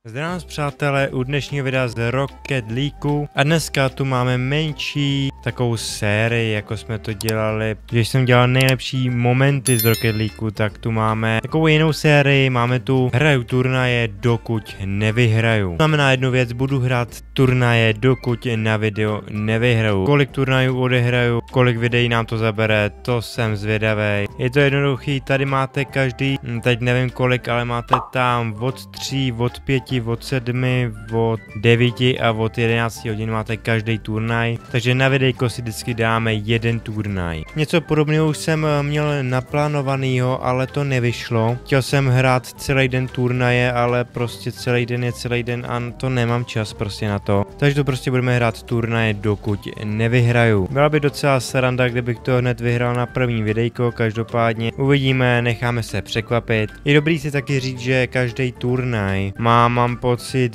Zdravím vás přátelé u dnešního videa z Rocket League a dneska tu máme menší takovou sérii, jako jsme to dělali, když jsem dělal nejlepší momenty z Rocket League, tak tu máme takovou jinou sérii, máme tu hraju turnaje, dokud nevyhraju. To znamená jednu věc, budu hrát turnaje, dokud na video nevyhraju. Kolik turnajů odehraju, kolik videí nám to zabere, to jsem zvědavý. Je to jednoduchý, tady máte každý, teď nevím kolik, ale máte tam od 3, od 5, od 7, od 9 a od 11 hodin máte každý turnaj, takže na videjko si vždycky dáme jeden turnaj. Něco podobného už jsem měl naplánovanýho, ale to nevyšlo. Chtěl jsem hrát celý den turnaje, ale prostě celý den je celý den a to nemám čas prostě na to. Takže to prostě budeme hrát turnaje, dokud nevyhraju. Byla by docela sranda, kdybych to hned vyhrál na první videjko, každopádně uvidíme, necháme se překvapit. Je dobrý si taky říct, že každý turnaj mám pocit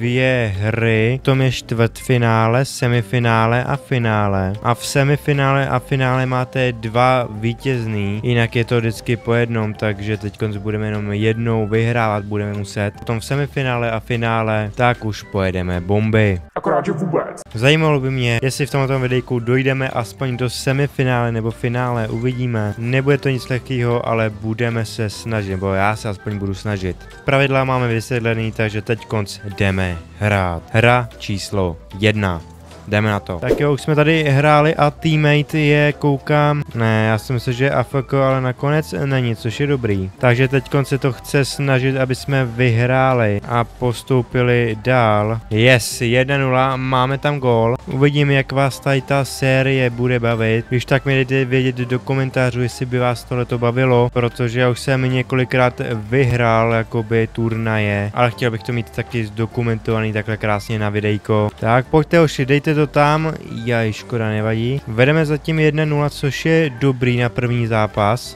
2 hry, v tom je čtvrtfinále, semifinále a finále. A v semifinále a finále máte 2 vítězný, jinak je to vždycky po jednom, takže teď budeme jenom jednou vyhrávat, budeme muset. Potom v semifinále a finále, tak už pojedeme bomby. Akorát, že vůbec. Zajímalo by mě, jestli v tomto videjku dojdeme aspoň do semifinále nebo finále, uvidíme. Nebude to nic lehkého, ale budeme se snažit, nebo já se aspoň budu snažit. Pravidla máme vysvětlený, takže teď jdeme hrát. Hra číslo 1. Jdeme na to. Tak jo, už jsme tady hráli a teammate je, koukám. Ne, já si myslím, že je AFK, ale nakonec není, což je dobrý. Takže teď se to chce snažit, aby jsme vyhráli a postoupili dál. Yes, 1-0, máme tam gól. Uvidíme, jak vás tady ta série bude bavit. Když tak mi dejte vědět do komentářů, jestli by vás tohleto bavilo, protože já už jsem několikrát vyhrál jakoby turnaje, ale chtěl bych to mít taky zdokumentovaný takhle krásně na videjko. Tak pojďte hoši, dejte to tam, jaj, škoda, nevadí. Vedeme zatím 1-0, což je dobrý na první zápas.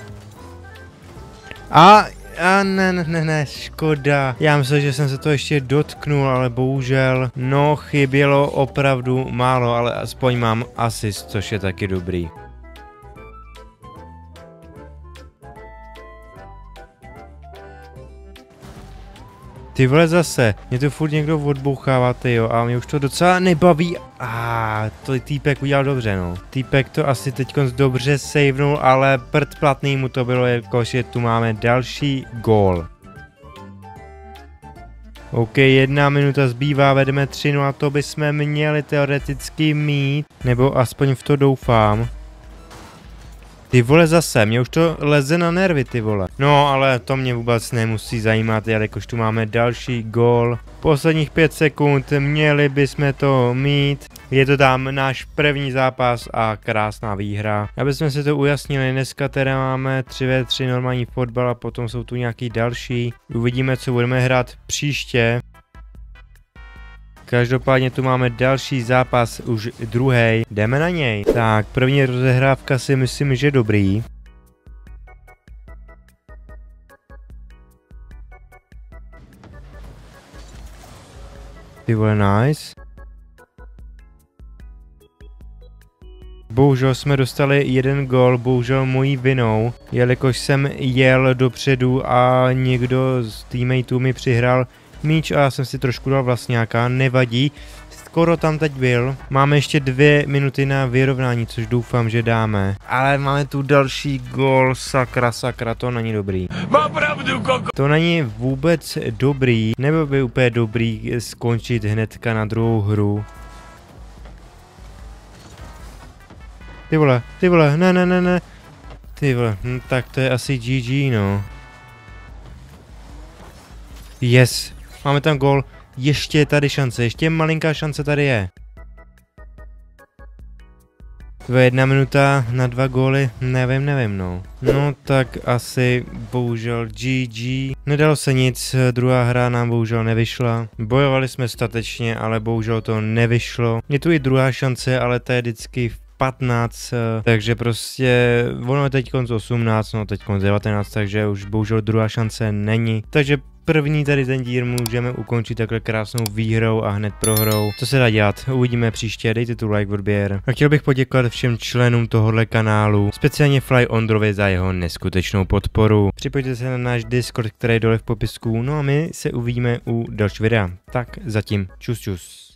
A ne, škoda. Já myslím, že jsem se to ještě dotknul, ale bohužel, no, chybělo opravdu málo, ale aspoň mám asist, což je taky dobrý. Ty vole zase, mě to furt někdo odbouchává, jo, a mě už to docela nebaví. To týpek udělal dobře, no. Týpek to asi teď dobře savenul, ale prd platný mu to bylo, jakože tu máme další gól. OK, 1 minuta zbývá, vedeme 3-0 a to bychom měli teoreticky mít, nebo aspoň v to doufám. Ty vole zase, mě už to leze na nervy, ty vole. No, ale to mě vůbec nemusí zajímat, jelikož tu máme další gól. Posledních 5 sekund, měli bychom to mít. Je to tam náš první zápas a krásná výhra. Aby jsme si to ujasnili, dneska teda máme 3v3 normální fotbal a potom jsou tu nějaký další. Uvidíme, co budeme hrát příště. Každopádně tu máme další zápas, už druhý. Jdeme na něj. Tak, první rozehrávka si myslím, že dobrý. Ty vole, nice. Bohužel jsme dostali 1 gól, bohužel mojí vinou, jelikož jsem jel dopředu a někdo z teammateů mi přihrál míč a já jsem si trošku dal vlastňáka, nevadí, skoro tam teď byl. Máme ještě 2 minuty na vyrovnání, což doufám, že dáme. Ale máme tu další gól, sakra, to není dobrý. Mám pravdu, koko. To není vůbec dobrý, nebylo by úplně dobrý skončit hnedka na druhou hru. Ty vole, ne. Ty vole, tak to je asi GG, no. Yes. Máme tam gól, ještě je tady šance, ještě malinká šance tady je. To je 1 minuta na 2 góly, nevím, no. No tak asi bohužel GG. Nedalo se nic, druhá hra nám bohužel nevyšla. Bojovali jsme statečně, ale bohužel to nevyšlo. Je tu i druhá šance, ale to je vždycky v 15, takže prostě ono je teď 18, no teď 19, takže už bohužel druhá šance není. Takže první tady ten díl můžeme ukončit takhle krásnou výhrou a hned prohrou. Co se dá dělat? Uvidíme příště, dejte tu like, odběr. A chtěl bych poděkovat všem členům tohohle kanálu, speciálně Fly Ondrovi za jeho neskutečnou podporu. Připojďte se na náš Discord, který je dole v popisku, no a my se uvidíme u dalšího videa. Tak zatím, čus čus.